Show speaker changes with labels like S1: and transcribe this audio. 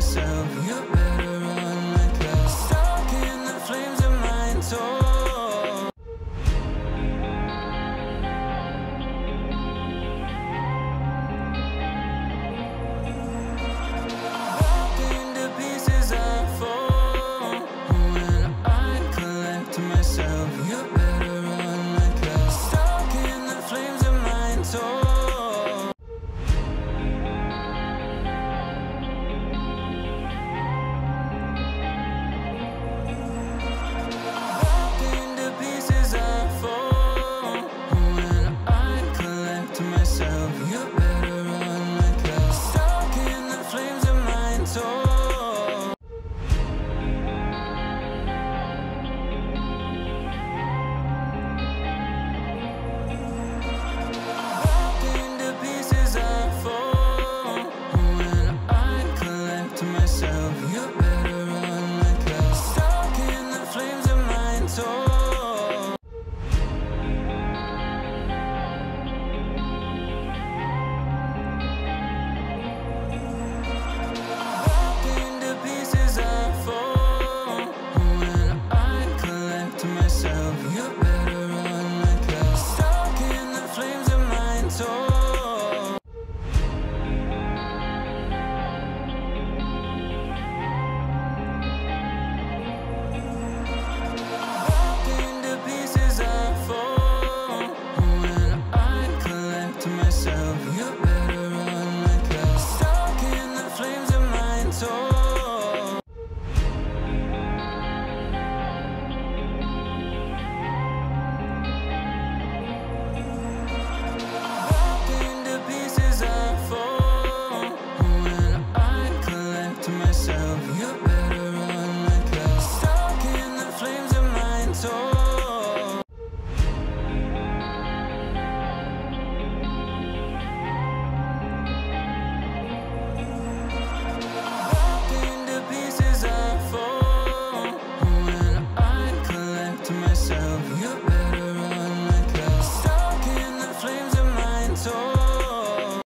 S1: myself, you better run like hell. Stuck in the flames of my soul. You better run like hell. Stuck in the flames of my soul. Broken to pieces I fall. When I collect myself, you better run like hell. Stuck in the flames of my soul. Myself.